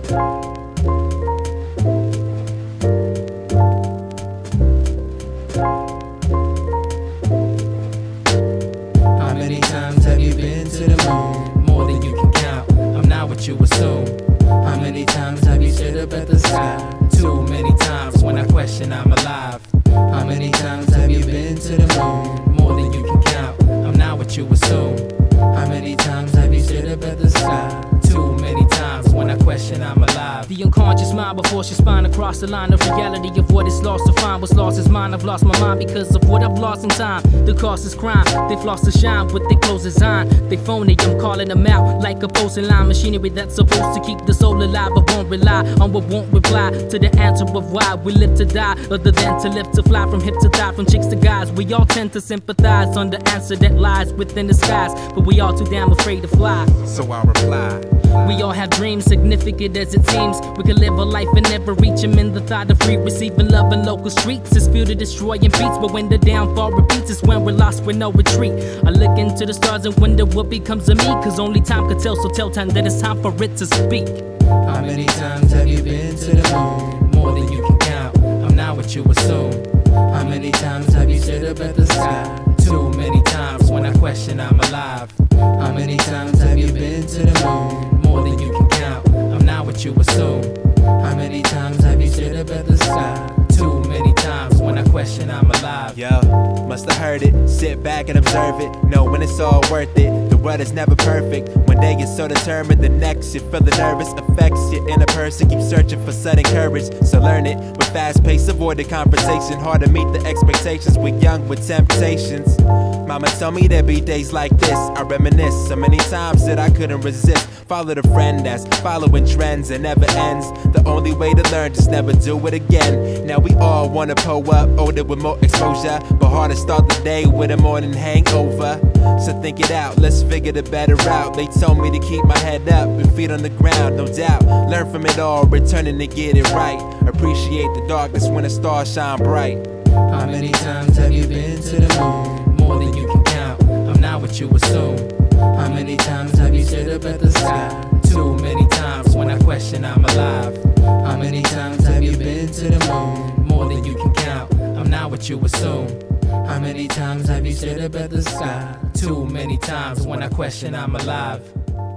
How many times have you been to the moon? More than you can count, I'm not what you assume. How many times have you stared up at the sky? Too many times when I question I'm alive. How many times have you been to the moon? More than you can count, I'm not what you assume. How many times have you stared up at the sky? Too many times when I question I'm alive. The unconscious mind before she spine across the line of reality of what is lost to find. What's lost is mine. I've lost my mind because of what I've lost in time. The cost is crime. They've lost the shine with their clothes design. They phony, I'm calling them out like a posting line machinery that's supposed to keep the soul alive. I won't rely on what won't reply to the answer of why we live to die, other than to live to fly. From hip to thigh, from chicks to guys, we all tend to sympathize on the answer that lies within the skies, but we all too damn afraid to fly. So I reply, we all have dreams, significant as it seems. We could live a life and never reach them. In the thought of free receiving love in local streets is fuel to destroying beats. But when the downfall repeats, it's when we're lost with no retreat. I look into the stars and wonder what becomes of me, cause only time could tell, so tell time that it's time for it to speak. How many times have you been to the moon? More than you can count, I'm not what you assume. How many times have you stared up at the sky? Too many times when I question I'm alive. How many times have you been to the moon? More than you can count, I'm not what you assume. How many times have you stared up at the sky? Too many times when I question I'm alive. yo, must have heard it. Sit back and observe it, know when it's all worth it. The world is never perfect. One day you're so determined, the next you're feeling nervous. Affects your inner person, keep searching for sudden courage. So learn it with fast pace, avoid the confrontation. Hard to meet the expectations, we're young with temptations. Mama told me there'd be days like this. I reminisce so many times that I couldn't resist. Follow the friend that's following trends and never ends. The only way to learn, just never do it again. Now we all wanna pull up, older with more exposure, but hard to start the day with a morning hangover. So think it out, let's figure the better out. They told me to keep my head up and feet on the ground, no doubt. Learn from it all, returning to get it right. Appreciate the darkness when the stars shine bright. How many times have you been to the moon? More than you can count, I'm not what you assume. How many times have you stared up at the sky? Too many times when I question I'm alive. How many times have you been to the moon? More than you can count, I'm not what you assume. How many times have you stared up at the sky? Too many times when I question I'm alive.